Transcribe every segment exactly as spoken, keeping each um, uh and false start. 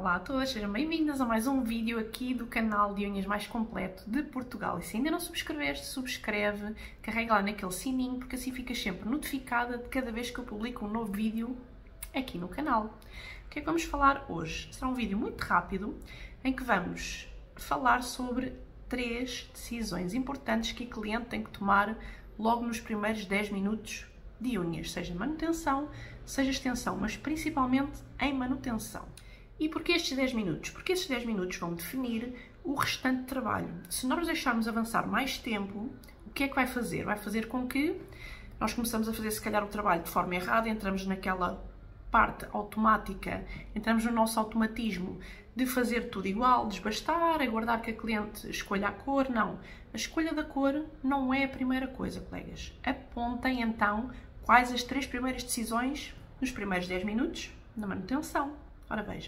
Olá a todas, sejam bem-vindas a mais um vídeo aqui do canal de unhas mais completo de Portugal. E se ainda não subscreveste, subscreve, carrega lá naquele sininho, porque assim ficas sempre notificada de cada vez que eu publico um novo vídeo aqui no canal. O que é que vamos falar hoje? Será um vídeo muito rápido, em que vamos falar sobre três decisões importantes que a cliente tem que tomar logo nos primeiros dez minutos de unhas, seja manutenção, seja extensão, mas principalmente em manutenção. E porquê estes dez minutos? Porque estes dez minutos vão definir o restante de trabalho. Se nós deixarmos avançar mais tempo, o que é que vai fazer? Vai fazer com que nós começamos a fazer, se calhar, o trabalho de forma errada, entramos naquela parte automática, entramos no nosso automatismo de fazer tudo igual, desbastar, aguardar que a cliente escolha a cor. Não, a escolha da cor não é a primeira coisa, colegas. Apontem, então, quais as três primeiras decisões nos primeiros dez minutos na manutenção. Ora, vejam.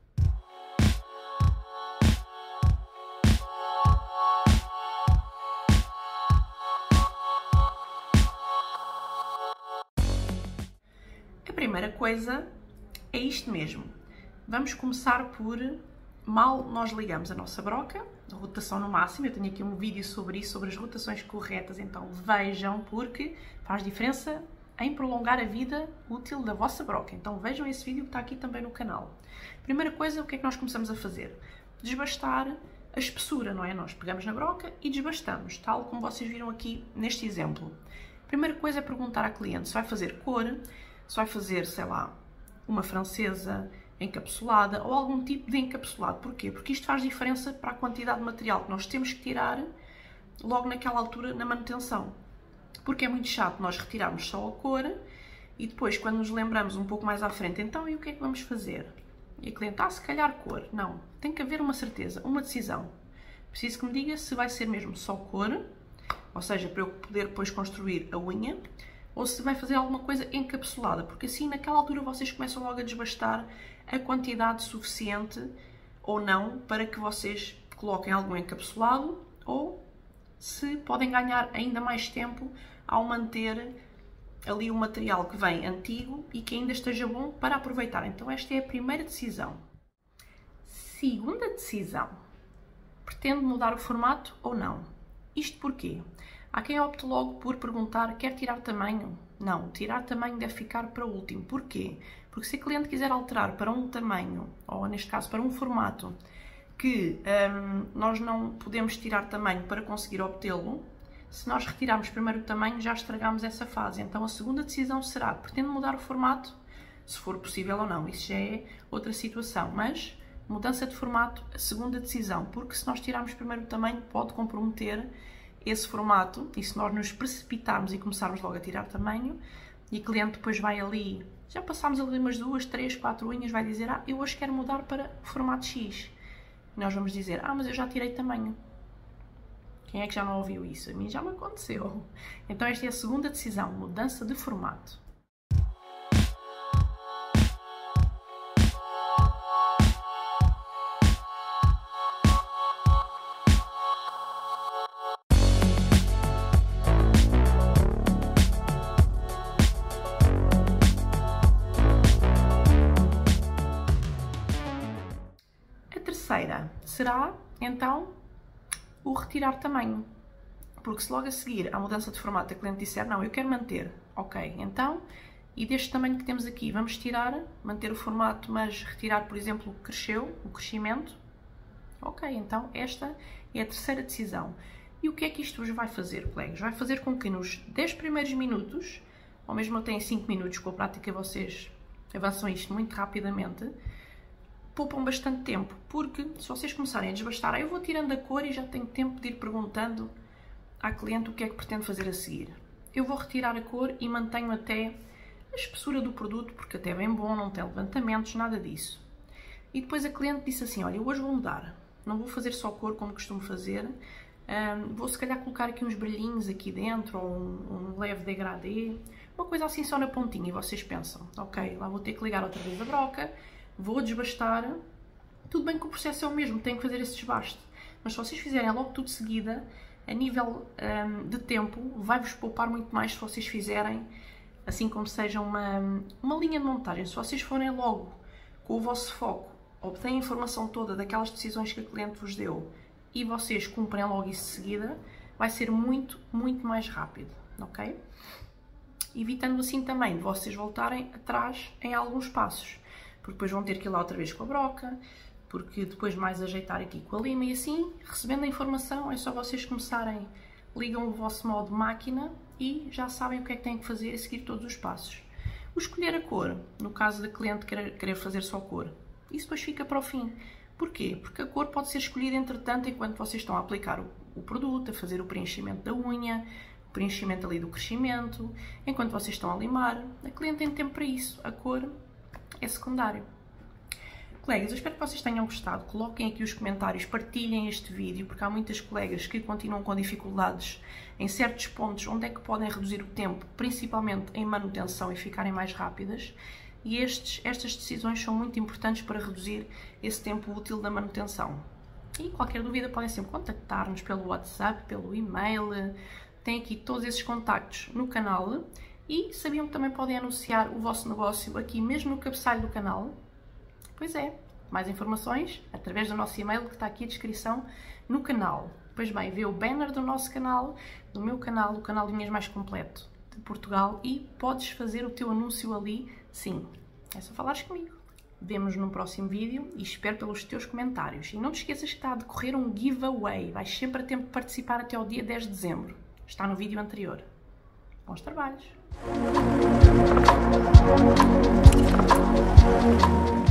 A primeira coisa é isto mesmo. Vamos começar por, mal nós ligamos a nossa broca, a rotação no máximo. Eu tenho aqui um vídeo sobre isso, sobre as rotações corretas, então vejam, porque faz diferença em prolongar a vida útil da vossa broca. Então vejam esse vídeo que está aqui também no canal. Primeira coisa, o que é que nós começamos a fazer? Desbastar a espessura, não é? Nós pegamos na broca e desbastamos, tal como vocês viram aqui neste exemplo. Primeira coisa é perguntar à cliente se vai fazer cor, se vai fazer, sei lá, uma francesa encapsulada ou algum tipo de encapsulado. Porquê? Porque isto faz diferença para a quantidade de material que nós temos que tirar logo naquela altura na manutenção. Porque é muito chato nós retirarmos só a cor e depois, quando nos lembramos um pouco mais à frente, então, e o que é que vamos fazer? E a cliente, ah, se calhar cor. Não, tem que haver uma certeza, uma decisão. Preciso que me diga se vai ser mesmo só cor, ou seja, para eu poder depois construir a unha, ou se vai fazer alguma coisa encapsulada, porque assim, naquela altura, vocês começam logo a desbastar a quantidade suficiente ou não para que vocês coloquem algum encapsulado, ou se podem ganhar ainda mais tempo ao manter ali o material que vem antigo e que ainda esteja bom para aproveitar. Então esta é a primeira decisão. Segunda decisão. Pretende mudar o formato ou não? Isto porquê? Há quem opte logo por perguntar, quer tirar tamanho? Não, tirar tamanho deve ficar para o último. Porquê? Porque se a cliente quiser alterar para um tamanho, ou neste caso para um formato, que hum, nós não podemos tirar tamanho para conseguir obtê-lo, se nós retirarmos primeiro o tamanho, já estragamos essa fase. Então a segunda decisão será, pretende mudar o formato? Se for possível ou não, isso já é outra situação. Mas, mudança de formato, a segunda decisão, porque se nós tirarmos primeiro o tamanho, pode comprometer esse formato, e se nós nos precipitarmos e começarmos logo a tirar tamanho, e o cliente depois vai ali, já passámos ali umas duas, três, quatro unhas, vai dizer, ah, eu hoje quero mudar para o formato X. E nós vamos dizer, ah, mas eu já tirei tamanho. Quem é que já não ouviu isso? A mim já me aconteceu. Então esta é a segunda decisão, mudança de formato. A terceira será, então, o retirar tamanho, porque se logo a seguir à mudança de formato a cliente disser, não, eu quero manter, ok, então, e deste tamanho que temos aqui, vamos tirar, manter o formato, mas retirar, por exemplo, o que cresceu, o crescimento, ok, então esta é a terceira decisão. E o que é que isto vos vai fazer, colegas? Vai fazer com que nos dez primeiros minutos, ou mesmo até em cinco minutos, com a prática vocês avançam isto muito rapidamente, poupam bastante tempo, porque se vocês começarem a desbastar, ah, eu vou tirando a cor e já tenho tempo de ir perguntando à cliente o que é que pretende fazer a seguir. Eu vou retirar a cor e mantenho até a espessura do produto, porque até é bem bom, não tem levantamentos, nada disso. E depois a cliente disse assim, olha, eu hoje vou mudar, não vou fazer só cor como costumo fazer, um, vou se calhar colocar aqui uns brilhinhos aqui dentro, ou um, um leve degradê, uma coisa assim só na pontinha, e vocês pensam, ok, lá vou ter que ligar outra vez a broca, vou desbastar, tudo bem que o processo é o mesmo, tenho que fazer esse desbaste, mas se vocês fizerem logo tudo de seguida, a nível um, de tempo, vai-vos poupar muito mais se vocês fizerem assim como seja uma, uma linha de montagem. Se vocês forem logo com o vosso foco obtêm a informação toda daquelas decisões que a cliente vos deu e vocês cumprem logo isso de seguida, vai ser muito, muito mais rápido, ok? Evitando assim também de vocês voltarem atrás em alguns passos, porque depois vão ter que ir lá outra vez com a broca, porque depois mais ajeitar aqui com a lima e assim, recebendo a informação, é só vocês começarem, ligam o vosso modo máquina e já sabem o que é que têm que fazer e seguir todos os passos. O escolher a cor, no caso da cliente querer, querer fazer só cor, isso depois fica para o fim. Porquê? Porque a cor pode ser escolhida entretanto enquanto vocês estão a aplicar o, o produto, a fazer o preenchimento da unha, o preenchimento ali do crescimento, enquanto vocês estão a limar. A cliente tem tempo para isso, a cor é secundário. Colegas, eu espero que vocês tenham gostado, coloquem aqui os comentários, partilhem este vídeo, porque há muitas colegas que continuam com dificuldades em certos pontos onde é que podem reduzir o tempo, principalmente em manutenção e ficarem mais rápidas, e estes, estas decisões são muito importantes para reduzir esse tempo útil da manutenção. E qualquer dúvida podem sempre contactar-nos pelo WhatsApp, pelo e-mail, tem aqui todos esses contactos no canal, e sabiam que também podem anunciar o vosso negócio aqui mesmo no cabeçalho do canal. Pois é, mais informações através do nosso e-mail que está aqui a descrição no canal. Pois bem, vê o banner do nosso canal, do meu canal, o canal Linhas Mais Completo de Portugal, e podes fazer o teu anúncio ali, sim. É só falares comigo. Vemo-nos no próximo vídeo e espero pelos teus comentários. E não te esqueças que está a decorrer um giveaway. Vais sempre a tempo de participar até ao dia dez de dezembro. Está no vídeo anterior. Bons trabalhos!